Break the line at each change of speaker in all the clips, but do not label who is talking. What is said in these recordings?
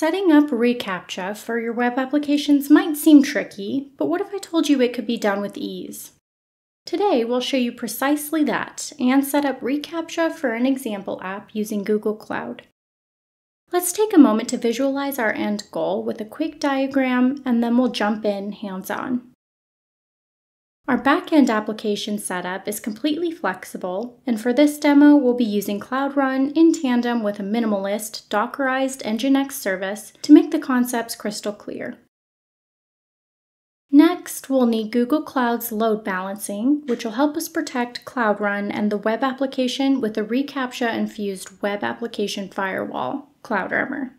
Setting up reCAPTCHA for your web applications might seem tricky, but what if I told you it could be done with ease? Today, we'll show you precisely that and set up reCAPTCHA for an example app using Google Cloud. Let's take a moment to visualize our end goal with a quick diagram, and then we'll jump in hands-on. Our back-end application setup is completely flexible, and for this demo, we'll be using Cloud Run in tandem with a minimalist Dockerized Nginx service to make the concepts crystal clear. Next, we'll need Google Cloud's load balancing, which will help us protect Cloud Run and the web application with a reCAPTCHA-infused web application firewall, Cloud Armor.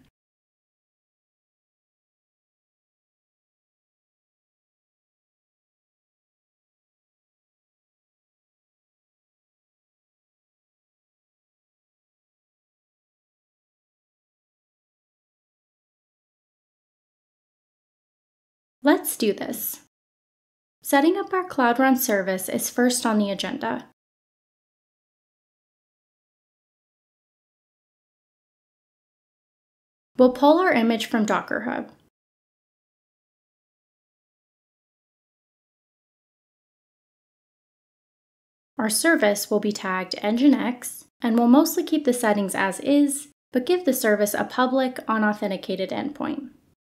Let's do this. Setting up our Cloud Run service is first on the agenda. We'll pull our image from Docker Hub. Our service will be tagged Nginx, and we'll mostly keep the settings as is, but give the service a public, unauthenticated endpoint.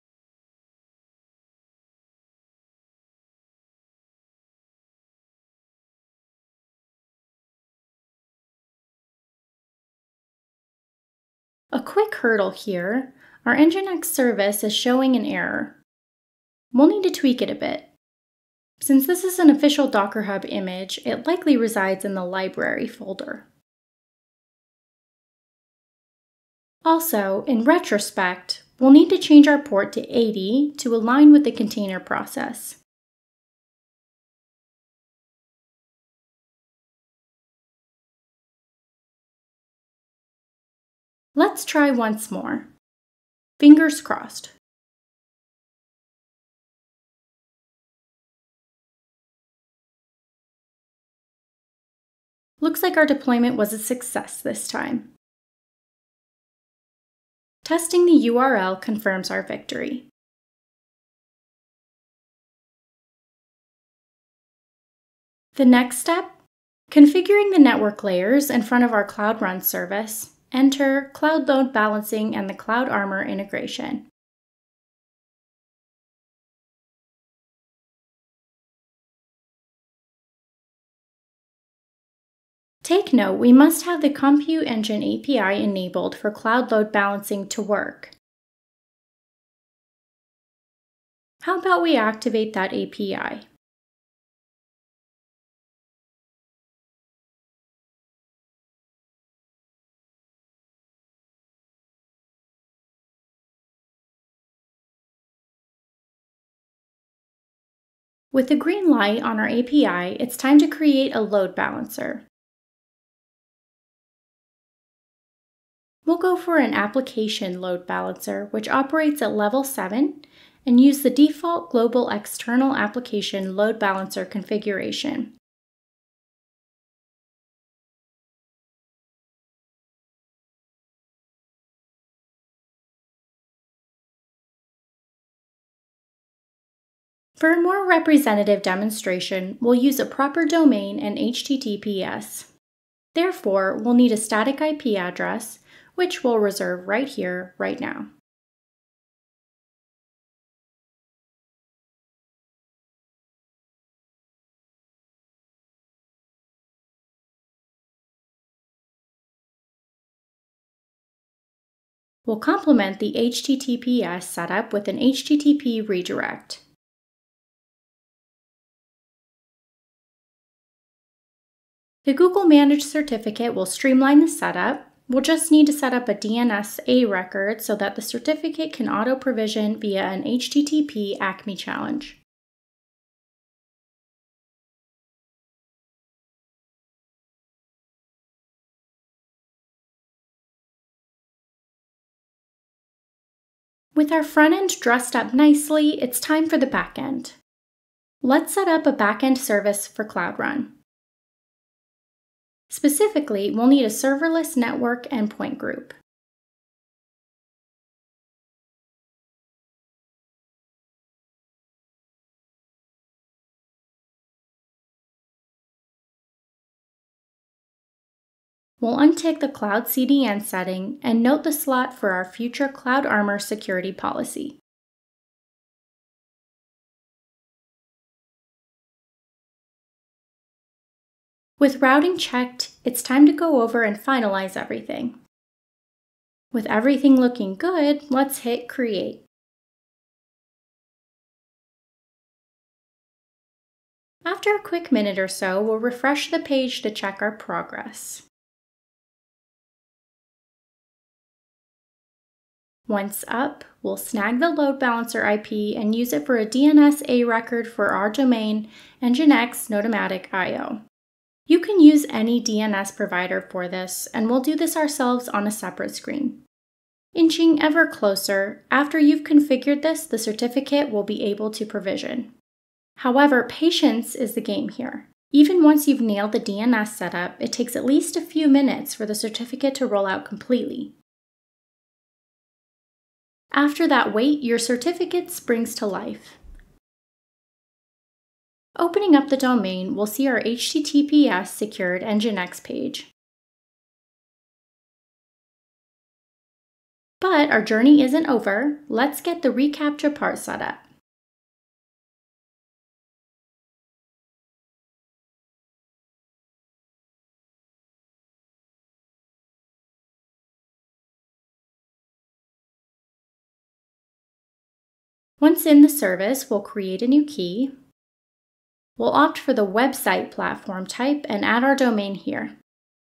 A quick hurdle here, our Nginx service is showing an error. We'll need to tweak it a bit. Since this is an official Docker Hub image, it likely resides in the library folder. Also, in retrospect, we'll need to change our port to 80 to align with the container process. Let's try once more. Fingers crossed. Looks like our deployment was a success this time. Testing the URL confirms our victory. The next step? Configuring the network layers in front of our Cloud Run service. Enter Cloud Load Balancing and the Cloud Armor integration. Take note, we must have the Compute Engine API enabled for Cloud Load Balancing to work. How about we activate that API? With the green light on our API, it's time to create a load balancer. We'll go for an application load balancer, which operates at level 7, and use the default global external application load balancer configuration. For a more representative demonstration, we'll use a proper domain and HTTPS. Therefore, we'll need a static IP address, which we'll reserve right here, right now. We'll complement the HTTPS setup with an HTTP redirect. The Google Managed Certificate will streamline the setup. We'll just need to set up a DNS-A record so that the certificate can auto-provision via an HTTP ACME challenge. With our front end dressed up nicely, it's time for the back end. Let's set up a back-end service for Cloud Run. Specifically, we'll need a serverless network endpoint group. We'll untick the Cloud CDN setting and note the slot for our future Cloud Armor security policy. With routing checked, it's time to go over and finalize everything. With everything looking good, let's hit Create. After a quick minute or so, we'll refresh the page to check our progress. Once up, we'll snag the load balancer IP and use it for a DNS A record for our domain Nginx Notomatic.io. You can use any DNS provider for this, and we'll do this ourselves on a separate screen. Inching ever closer, after you've configured this, the certificate will be able to provision. However, patience is the game here. Even once you've nailed the DNS setup, it takes at least a few minutes for the certificate to roll out completely. After that wait, your certificate springs to life. Opening up the domain, we'll see our HTTPS secured Nginx page. But our journey isn't over. Let's get the reCAPTCHA part set up. Once in the service, we'll create a new key. We'll opt for the website platform type and add our domain here.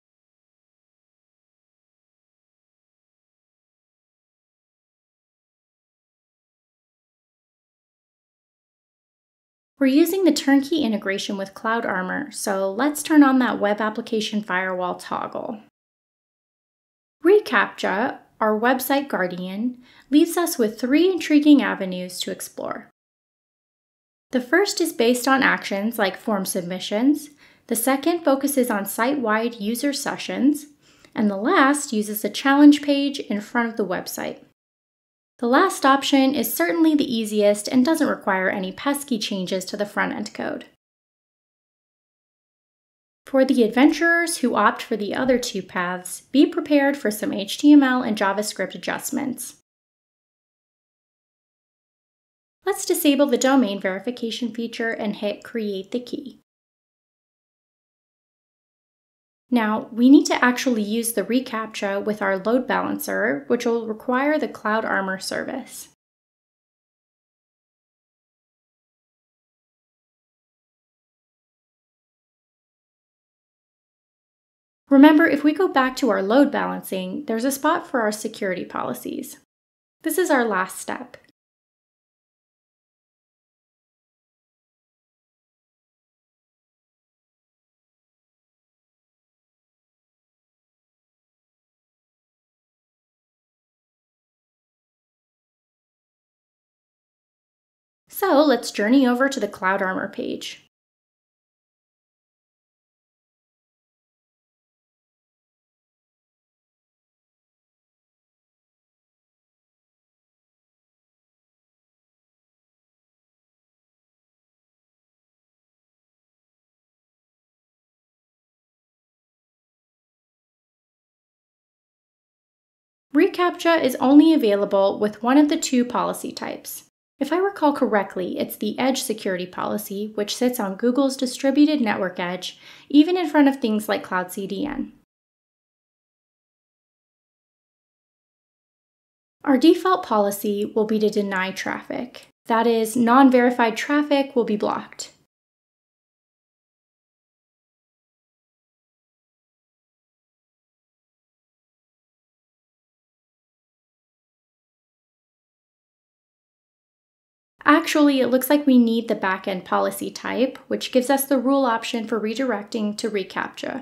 We're using the turnkey integration with Cloud Armor, so let's turn on that web application firewall toggle. reCAPTCHA, our website guardian, leaves us with 3 intriguing avenues to explore. The first is based on actions like form submissions, the second focuses on site-wide user sessions, and the last uses a challenge page in front of the website. The last option is certainly the easiest and doesn't require any pesky changes to the front-end code. For the adventurers who opt for the other 2 paths, be prepared for some HTML and JavaScript adjustments. Let's disable the domain verification feature and hit Create the key. Now, we need to actually use the reCAPTCHA with our load balancer, which will require the Cloud Armor service. Remember, if we go back to our load balancing, there's a spot for our security policies. This is our last step. So let's journey over to the Cloud Armor page. reCAPTCHA is only available with one of the 2 policy types. If I recall correctly, it's the Edge security policy, which sits on Google's distributed network edge, even in front of things like Cloud CDN. Our default policy will be to deny traffic. That is, non-verified traffic will be blocked. Actually, it looks like we need the backend policy type, which gives us the rule option for redirecting to reCAPTCHA.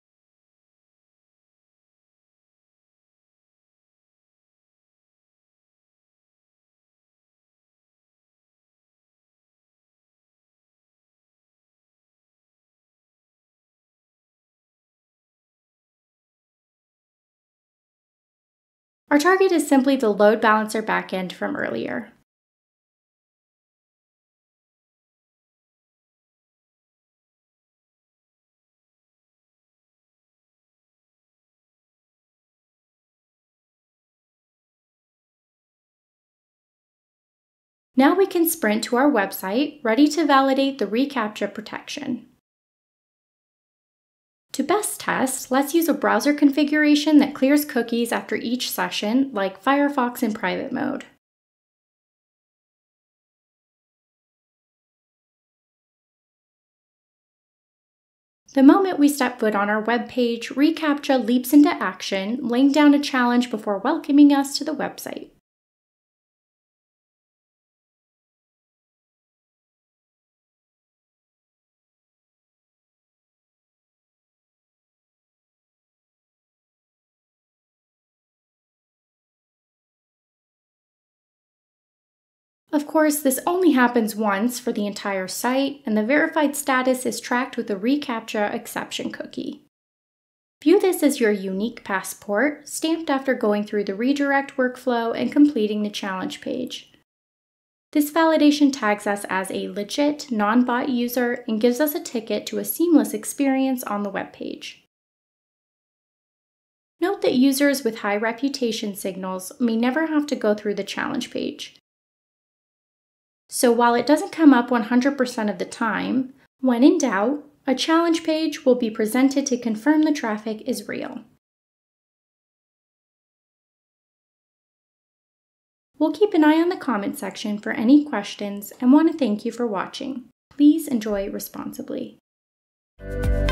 Our target is simply the load balancer backend from earlier. Now we can sprint to our website, ready to validate the reCAPTCHA protection. To best test, let's use a browser configuration that clears cookies after each session, like Firefox in private mode. The moment we step foot on our web page, reCAPTCHA leaps into action, laying down a challenge before welcoming us to the website. Of course, this only happens once for the entire site, and the verified status is tracked with a reCAPTCHA exception cookie. View this as your unique passport, stamped after going through the redirect workflow and completing the challenge page. This validation tags us as a legit, non-bot user and gives us a ticket to a seamless experience on the web page. Note that users with high reputation signals may never have to go through the challenge page. So while it doesn't come up 100% of the time, when in doubt, a challenge page will be presented to confirm the traffic is real. We'll keep an eye on the comment section for any questions and want to thank you for watching. Please enjoy responsibly.